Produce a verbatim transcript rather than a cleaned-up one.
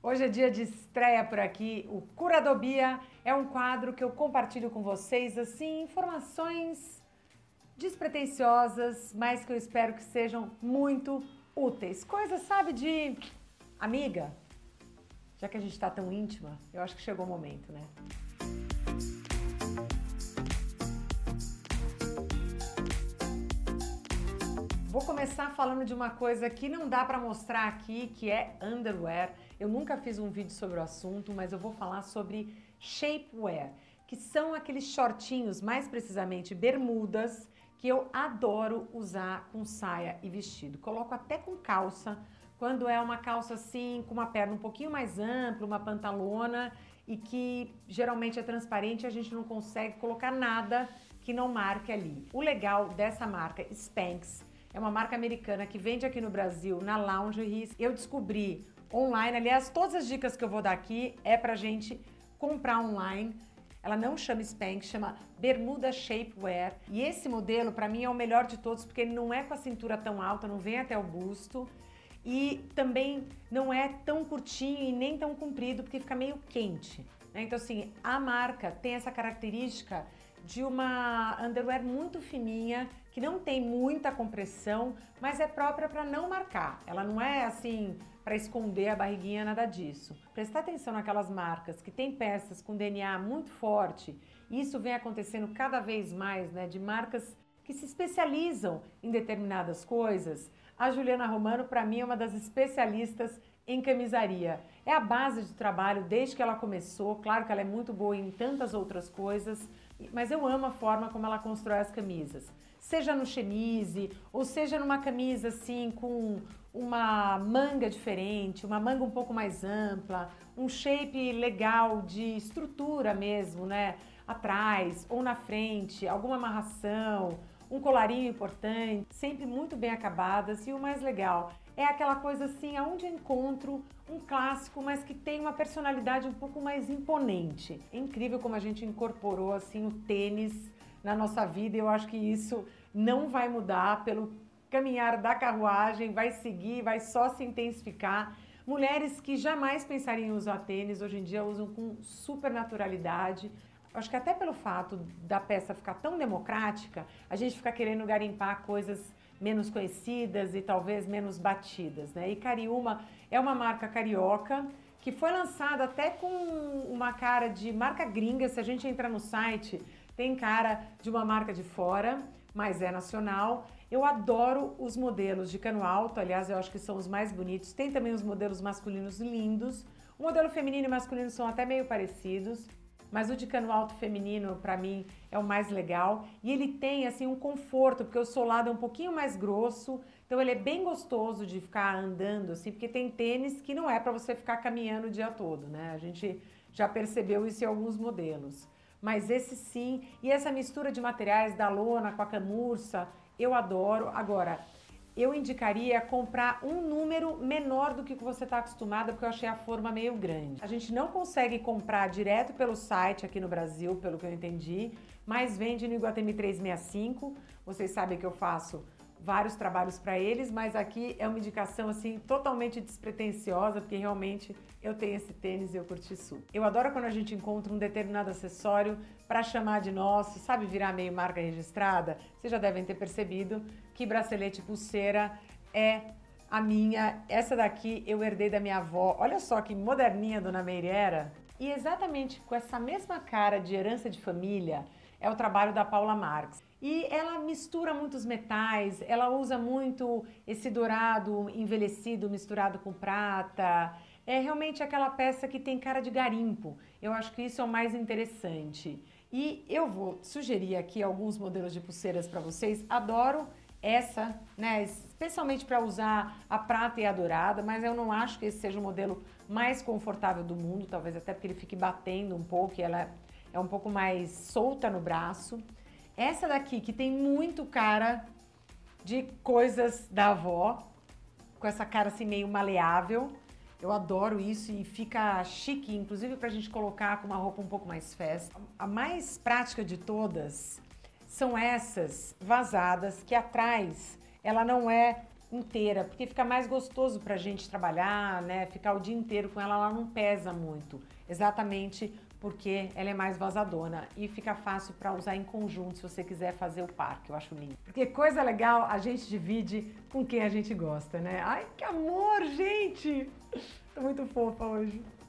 Hoje é dia de estreia por aqui, o Curadobia é um quadro que eu compartilho com vocês, assim, informações despretensiosas, mas que eu espero que sejam muito úteis. Coisas, sabe, de amiga? Já que a gente tá tão íntima, eu acho que chegou o momento, né? Vou começar falando de uma coisa que não dá para mostrar aqui, que é underwear. Eu nunca fiz um vídeo sobre o assunto, mas eu vou falar sobre shapewear, que são aqueles shortinhos, mais precisamente bermudas, que eu adoro usar com saia e vestido. Coloco até com calça, quando é uma calça assim, com uma perna um pouquinho mais ampla, uma pantalona, e que geralmente é transparente, a gente não consegue colocar nada que não marque ali. O legal dessa marca Spanx é uma marca americana que vende aqui no Brasil, na Lingerie. Eu descobri online, aliás, todas as dicas que eu vou dar aqui é pra gente comprar online. Ela não chama Spanx, chama Bermuda Shapewear. E esse modelo, pra mim, é o melhor de todos, porque ele não é com a cintura tão alta, não vem até o busto. E também não é tão curtinho e nem tão comprido, porque fica meio quente, né? Então, assim, a marca tem essa característica de uma underwear muito fininha, que não tem muita compressão, mas é própria para não marcar. Ela não é assim para esconder a barriguinha, nada disso. Prestar atenção naquelas marcas que tem peças com D N A muito forte, e isso vem acontecendo cada vez mais, né, de marcas que se especializam em determinadas coisas. A Juliana Romano, para mim, é uma das especialistas em camisaria. É a base de trabalho desde que ela começou. Claro que ela é muito boa em tantas outras coisas, mas eu amo a forma como ela constrói as camisas. Seja no chemise, ou seja numa camisa assim com uma manga diferente, uma manga um pouco mais ampla, um shape legal de estrutura mesmo, né? Atrás ou na frente, alguma amarração, um colarinho importante, sempre muito bem acabadas. E o mais legal é aquela coisa assim, aonde eu encontro um clássico, mas que tem uma personalidade um pouco mais imponente. É incrível como a gente incorporou assim o tênis na nossa vida, e eu acho que isso não vai mudar pelo caminhar da carruagem, vai seguir, vai só se intensificar. Mulheres que jamais pensariam em usar tênis, hoje em dia usam com super naturalidade. Acho que até pelo fato da peça ficar tão democrática, a gente fica querendo garimpar coisas menos conhecidas e talvez menos batidas, né? E Cariúma é uma marca carioca que foi lançada até com uma cara de marca gringa. Se a gente entrar no site, tem cara de uma marca de fora, mas é nacional. Eu adoro os modelos de cano alto, aliás, eu acho que são os mais bonitos. Tem também os modelos masculinos lindos. O modelo feminino e masculino são até meio parecidos, mas o de cano alto feminino, pra mim, é o mais legal. E ele tem, assim, um conforto, porque o solado é um pouquinho mais grosso, então ele é bem gostoso de ficar andando, assim, porque tem tênis que não é pra você ficar caminhando o dia todo, né? A gente já percebeu isso em alguns modelos. Mas esse sim, e essa mistura de materiais da lona com a camurça, eu adoro. Agora, eu indicaria comprar um número menor do que você está acostumada, porque eu achei a forma meio grande. A gente não consegue comprar direto pelo site aqui no Brasil, pelo que eu entendi, mas vende no Iguatemi trezentos e sessenta e cinco. Vocês sabem que eu faço vários trabalhos para eles, mas aqui é uma indicação assim totalmente despretensiosa, porque realmente eu tenho esse tênis e eu curti super. Eu adoro quando a gente encontra um determinado acessório para chamar de nosso, sabe, virar meio marca registrada. Vocês já devem ter percebido que bracelete e pulseira é a minha. Essa daqui eu herdei da minha avó. Olha só que moderninha, Dona Meire era. E exatamente com essa mesma cara de herança de família é o trabalho da Paula Marx. E ela mistura muitos metais, ela usa muito esse dourado envelhecido misturado com prata. É realmente aquela peça que tem cara de garimpo. Eu acho que isso é o mais interessante. E eu vou sugerir aqui alguns modelos de pulseiras para vocês. Adoro essa, né, especialmente para usar a prata e a dourada, mas eu não acho que esse seja o modelo mais confortável do mundo, talvez até porque ele fique batendo um pouco e ela é um pouco mais solta no braço. Essa daqui, que tem muito cara de coisas da avó, com essa cara assim meio maleável. Eu adoro isso e fica chique, inclusive pra gente colocar com uma roupa um pouco mais festa. A mais prática de todas são essas vazadas, que atrás ela não é inteira, porque fica mais gostoso pra gente trabalhar, né? Ficar o dia inteiro com ela, ela não pesa muito, exatamente porque ela é mais vazadona e fica fácil para usar em conjunto se você quiser fazer o par, que eu acho lindo. Porque coisa legal a gente divide com quem a gente gosta, né? Ai, que amor, gente! Tô muito fofa hoje.